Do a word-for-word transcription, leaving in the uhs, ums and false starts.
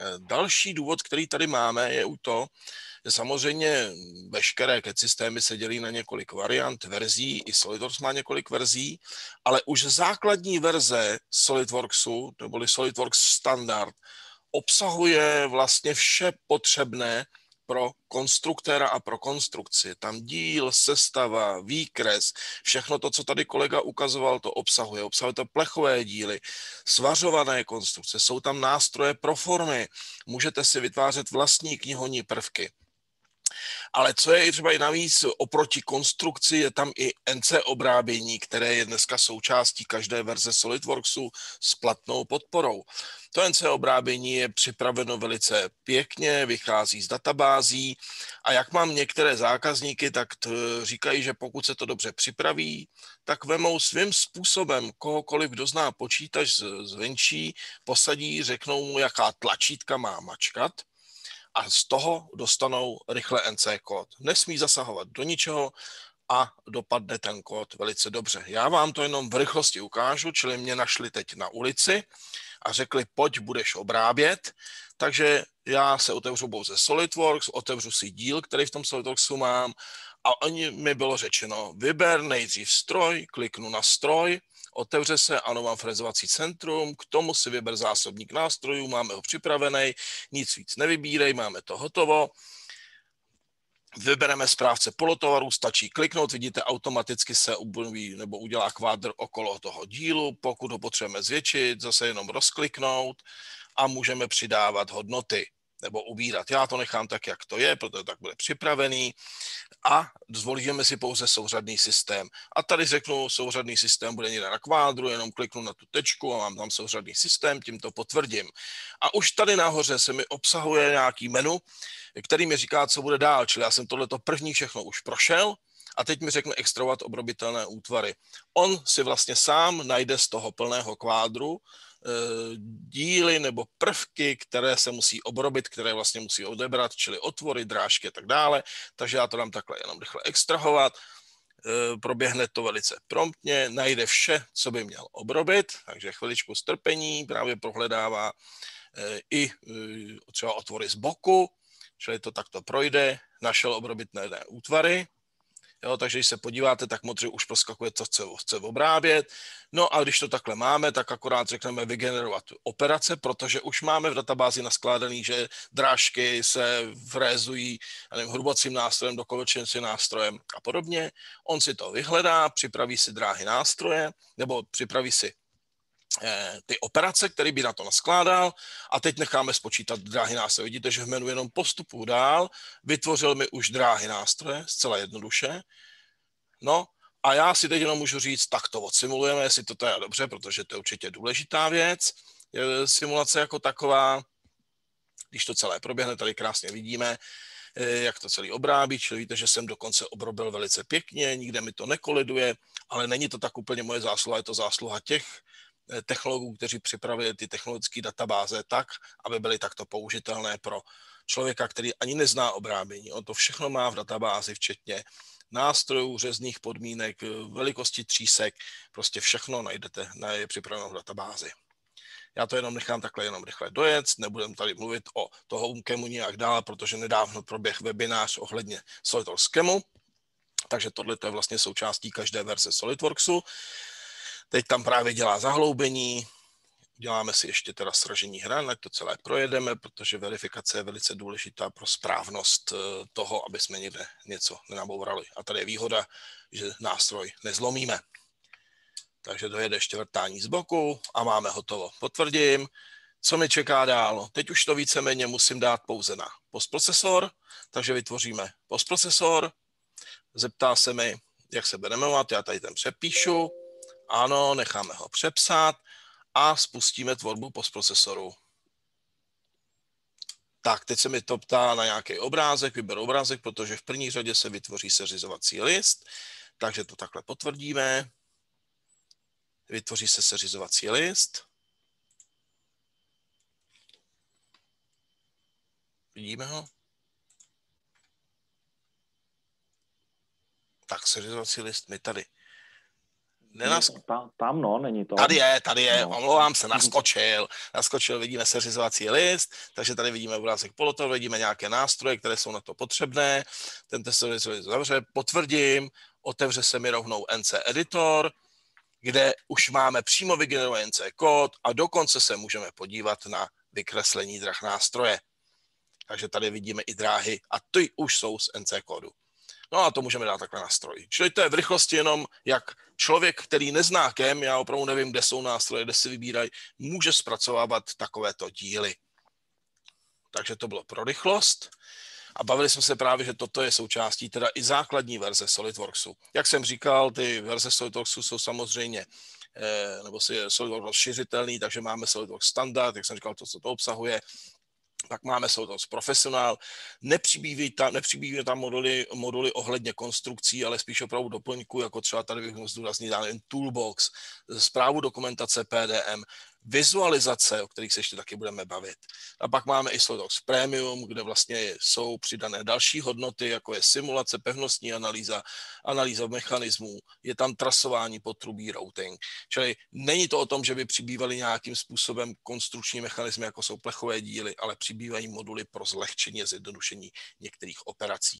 Další důvod, který tady máme, je u to, že samozřejmě veškeré C A D systémy se dělí na několik variant, verzí, i SolidWorks má několik verzí, ale už základní verze SolidWorksu, neboli SolidWorks standard, obsahuje vlastně vše potřebné pro konstruktéra a pro konstrukci. Tam díl, sestava, výkres, všechno to, co tady kolega ukazoval, to obsahuje. Obsahuje to plechové díly, svařované konstrukce, jsou tam nástroje pro formy, můžete si vytvářet vlastní knihovní prvky. Ale co je třeba i navíc oproti konstrukci, je tam i N C obrábění, které je dneska součástí každé verze SolidWorksu s platnou podporou. To N C obrábění je připraveno velice pěkně, vychází z databází a jak mám některé zákazníky, tak říkají, že pokud se to dobře připraví, tak vemou svým způsobem kohokoliv, kdo zná počítač zvenčí, posadí, řeknou mu, jaká tlačítka má mačkat, a z toho dostanou rychle N C kód. Nesmí zasahovat do ničeho a dopadne ten kód velice dobře. Já vám to jenom v rychlosti ukážu, čili mě našli teď na ulici a řekli, pojď, budeš obrábět. Takže já se otevřu pouze SolidWorks, otevřu si díl, který v tom SolidWorksu mám a oni mi bylo řečeno, vyber nejdřív stroj, kliknu na stroj, otevře se, ano, mám frezovací centrum, k tomu si vyber zásobník nástrojů, máme ho připravený, nic víc nevybírej, máme to hotovo. Vybereme správce polotovaru, stačí kliknout, vidíte, automaticky se obnoví nebo udělá kvádr okolo toho dílu, pokud ho potřebujeme zvětšit, zase jenom rozkliknout a můžeme přidávat hodnoty nebo ubírat. Já to nechám tak, jak to je, protože tak bude připravený a zvolíme si pouze souřadný systém. A tady řeknu, souřadný systém bude někde na kvádru, jenom kliknu na tu tečku a mám tam souřadný systém, tím to potvrdím. A už tady nahoře se mi obsahuje nějaký menu, který mi říká, co bude dál. Čili já jsem tohleto první všechno už prošel a teď mi řekne extrahovat obrobitelné útvary. On si vlastně sám najde z toho plného kvádru díly nebo prvky, které se musí obrobit, které vlastně musí odebrat, čili otvory, drážky a tak dále. Takže já to dám takhle jenom rychle extrahovat. Proběhne to velice promptně, najde vše, co by měl obrobit, takže chviličku strpení, právě prohledává i třeba otvory z boku, čili to takto projde, našel obrobitné útvary. Jo, takže když se podíváte, tak modře už proskakuje, co chce, chce obrábět. No a když to takhle máme, tak akorát řekneme vygenerovat operace, protože už máme v databázi naskládaný, že drážky se vrézují nevím, hrubocím nástrojem, dokolečeným nástrojem a podobně. On si to vyhledá, připraví si dráhy nástroje, nebo připraví si ty operace, které by na to naskládal a teď necháme spočítat dráhy nástroje. Vidíte, že v menu jenom postupu dál vytvořil mi už dráhy nástroje, zcela jednoduše. No a já si teď jenom můžu říct, tak to odsimulujeme, jestli to je dobře, protože to je určitě důležitá věc. Simulace jako taková, když to celé proběhne, tady krásně vidíme, jak to celý obrábí, čili víte, že jsem dokonce obrobil velice pěkně, nikde mi to nekoliduje, ale není to tak úplně moje zásluha, je to zásluha těch technologů, kteří připravili ty technologické databáze tak, aby byly takto použitelné pro člověka, který ani nezná obrábění. On to všechno má v databázi, včetně nástrojů, řezných podmínek, velikosti třísek, prostě všechno najdete, je připraveno v databázi. Já to jenom nechám takhle jenom rychle dojet, nebudem tady mluvit o toho Umkemu nějak dál, protože nedávno proběh webinář ohledně SolidWorks Kemu, takže tohle je vlastně součástí každé verze SolidWorksu. Teď tam právě dělá zahloubení, děláme si ještě teda sražení hran, ať to celé projedeme, protože verifikace je velice důležitá pro správnost toho, aby jsme někde něco nenabourali. A tady je výhoda, že nástroj nezlomíme. Takže dojede ještě vrtání z boku a máme hotovo. Potvrdím, co mi čeká dál. Teď už to víceméně musím dát pouze na postprocesor, takže vytvoříme postprocesor, zeptá se mi, jak se bude jmenovat, já tady ten přepíšu. Ano, necháme ho přepsat a spustíme tvorbu postprocesoru. Tak, teď se mi to ptá na nějaký obrázek, vyberu obrázek, protože v první řadě se vytvoří seřizovací list, takže to takhle potvrdíme. Vytvoří se seřizovací list. Vidíme ho? Tak, seřizovací list mi tady Nenask... Ta, tam no, není to. Tady je, tady je, no. omlouvám se, naskočil. Naskočil, vidíme seřizovací list, takže tady vidíme obrázek Polotor, vidíme nějaké nástroje, které jsou na to potřebné. Ten testovací list zavře, potvrdím, otevře se mi rovnou N C editor, kde už máme přímo vygenerovaný N C kód a dokonce se můžeme podívat na vykreslení drah nástroje. Takže tady vidíme i dráhy a ty už jsou z N C kódu. No a to můžeme dát takhle na stroj. Čili to je v rychlosti jenom, jak člověk, který nezná K E M, já opravdu nevím, kde jsou nástroje, kde si vybírají, může zpracovávat takovéto díly. Takže to bylo pro rychlost. A bavili jsme se právě, že toto je součástí teda i základní verze SolidWorksu. Jak jsem říkal, ty verze SolidWorksu jsou samozřejmě, nebo si je SolidWorks rozšiřitelný, takže máme SolidWorks standard, jak jsem říkal, to, co to obsahuje. Pak máme SolidWorks Professional, nepřibývají tam, nepřibývají tam moduly, moduly ohledně konstrukcí, ale spíš opravdu doplňků, jako třeba tady bych mohl zdůraznit dále Toolbox, správu dokumentace P D M, vizualizace, o kterých se ještě taky budeme bavit. A pak máme i SolidWorks Premium, kde vlastně jsou přidané další hodnoty, jako je simulace, pevnostní analýza, analýza mechanismů, je tam trasování potrubí, routing. Čili není to o tom, že by přibývaly nějakým způsobem konstrukční mechanismy, jako jsou plechové díly, ale přibývají moduly pro zlehčení a zjednodušení některých operací.